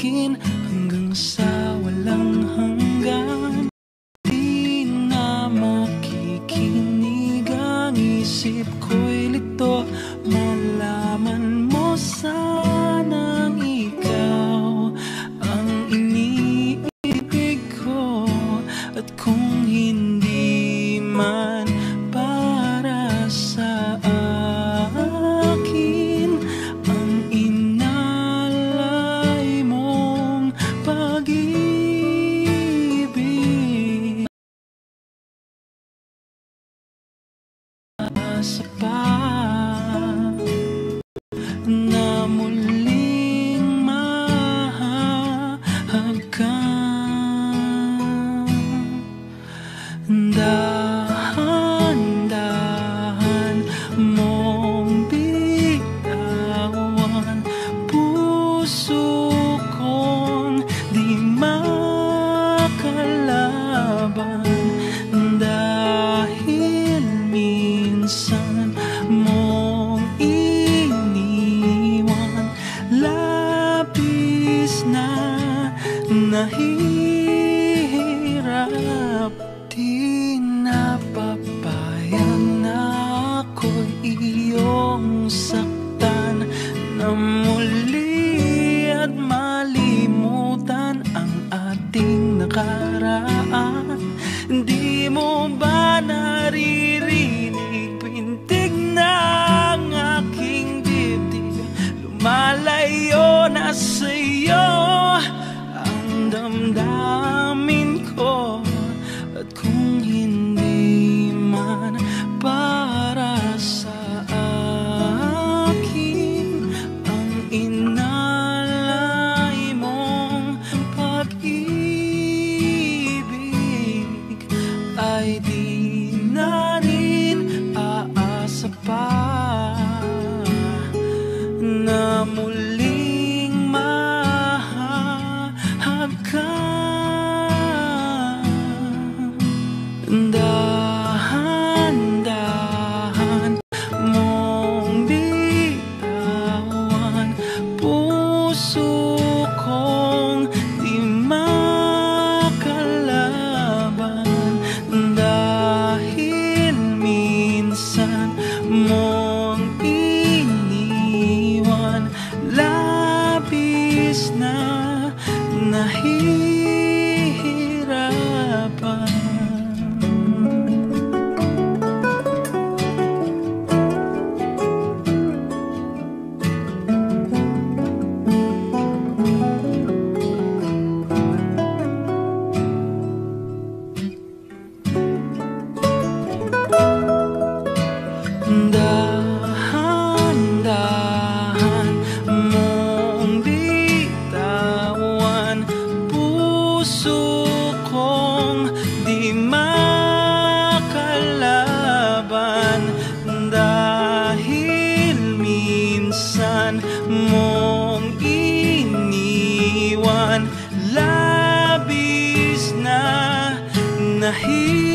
akin hanggang sa walang hanggan. Di na makikinig ang isip ko'y lito. Malaman mo sanang ikaw ang iniibig ko. At kung hindi man para sa akin ang inalay mong pag-ibig, asa pa na muling mahahagkan. Dahan-dahan mong bitawan puso kong di makalaban. Dahil minsan mong iniwan, labis na nahihirap. Di napapayag na ako'y iyong saktan, na muli at malimutan ang ating nakaraan. Di mo ba naririnig pintig ng aking dibdib? Lumalayo na sa'yo ang damdamin ko. At kung hindi man para sa akin ang inalay mong pag-ibig, ay di na rin aasa pa na muling mahahagkan. Dahan-dahan mong bitawan puso kong di makalaban. Dahil minsan mong iniwan, labis na nahihirapan. Dahan-dahan mong bitawan puso kong di makalaban. Dahil minsan mong iniwan, labis na nahihirapan.